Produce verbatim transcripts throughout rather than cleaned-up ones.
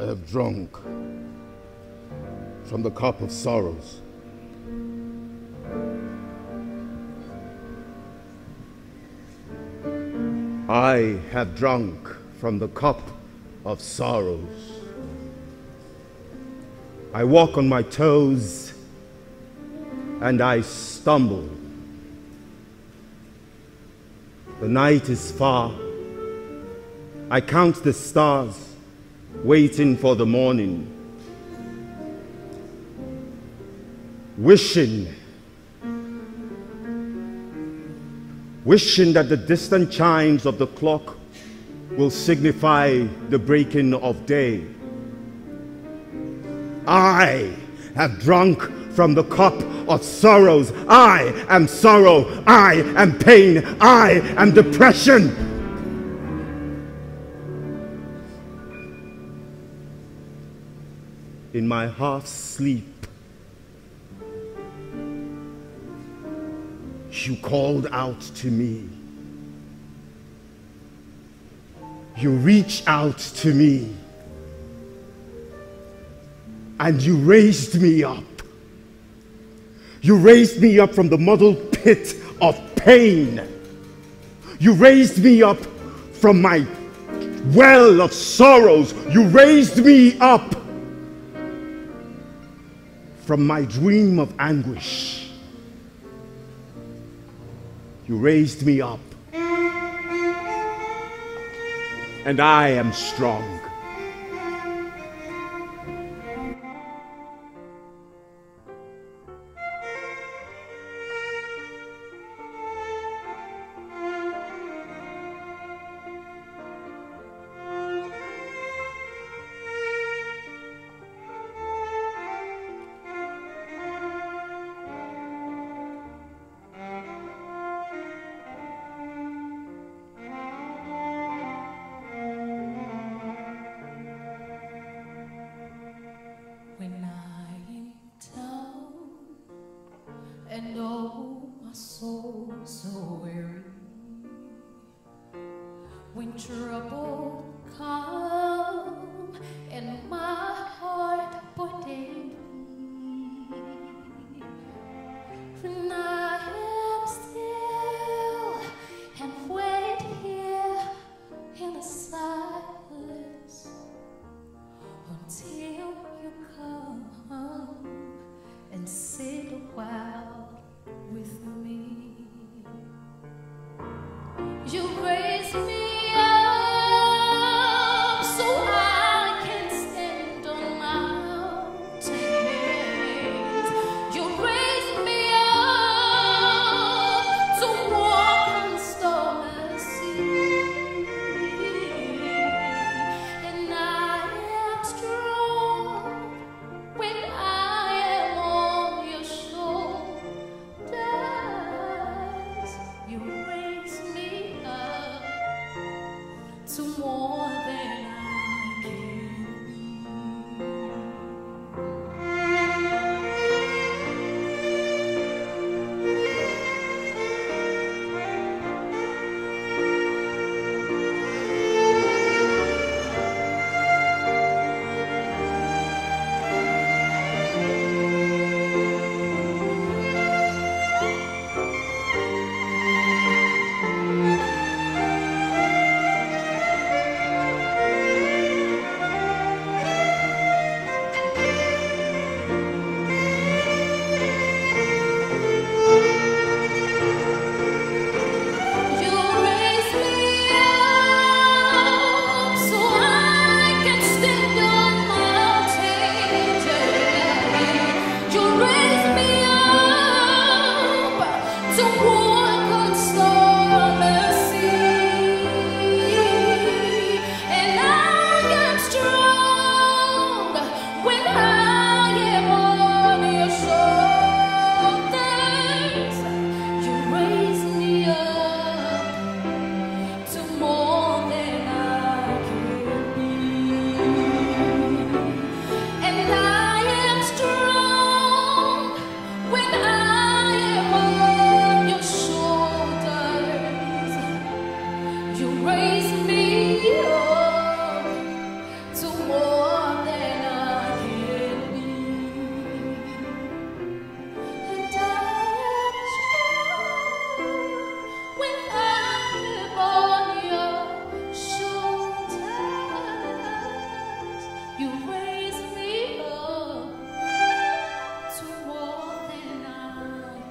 have drunk from the cup of sorrows. I have drunk from the cup of sorrows. I walk on my toes and I stumble. The night is far. I count the stars, waiting for the morning. Wishing, wishing that the distant chimes of the clock will signify the breaking of day. I have drunk from the cup of sorrows. I am sorrow. I am pain. I am depression. In my half sleep, you called out to me. You reached out to me. And you raised me up. You raised me up from the muddled pit of pain. You raised me up from my well of sorrows. You raised me up from my dream of anguish. You raised me up. And I am strong. You raise me up.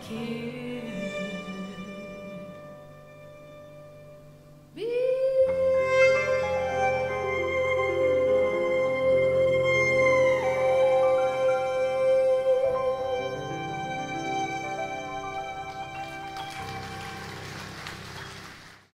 K